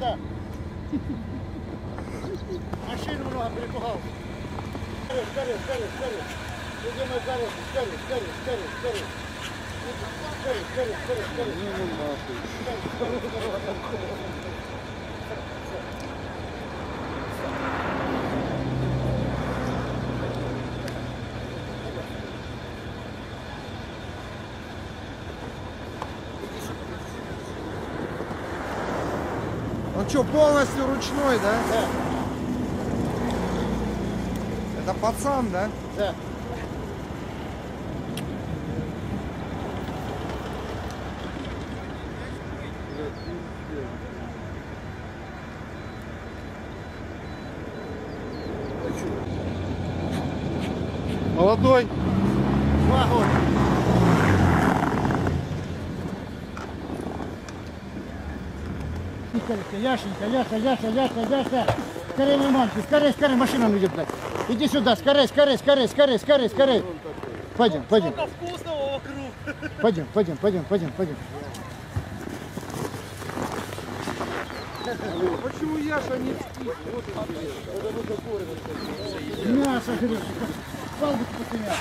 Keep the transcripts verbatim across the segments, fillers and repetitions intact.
сюда. Машину много перепугал. Скорее, скорее, скорее, скорее. Иди мой скорее, скорее, скорее, скорее, скорее. Скорее, скорее, скорее, скорее. Ну, ну, нахуй. Он что, полностью ручной, да? Да. Это пацан, да? Да. Молодой. Два года. Яшенька, Яша, Яша, Яша, Яша. Скорее, мамки, скорее, скорее, машина идет, блядь. Иди сюда, скорее, скорее, скорее, скорее, скорее, скорее. Пойдем, пойдем. Вкусного вокруг. Пойдем, пойдем, пойдем, пойдем, пойдем. Почему Яша не спит? Мясо, говорит. Палку после мяса.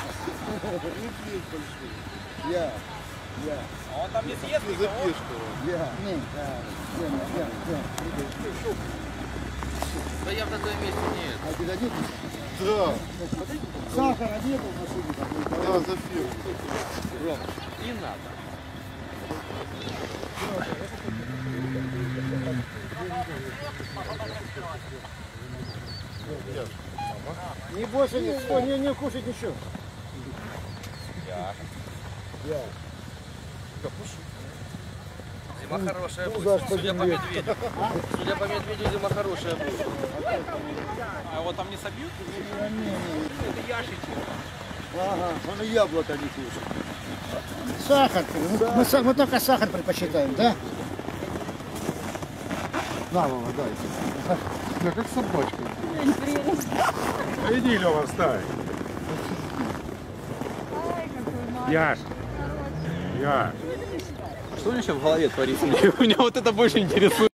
Я. Я. А он там не съест Не никого? запишку. Я. Не, да, я, я, я. Да я в таком месте нет. А тебя нет? Да. Сахара нету в машине? Да, запил. Не надо. Не бойся, не, не, не кушать ничего. Я. Я. Зима хорошая ну, будет. да, Судя по пойдем медведю. Судя по медведю, зима хорошая будет. А его там не собьют? Это ящики. Ага. Он и яблоко не кушает. Сахар. Да. Мы, са- мы только сахар предпочитаем, да? На, мама, дай. Я как собачка. Иди, Лёва, встань. Яш. Яш. Что у него сейчас в голове творится? Меня вот это больше интересует.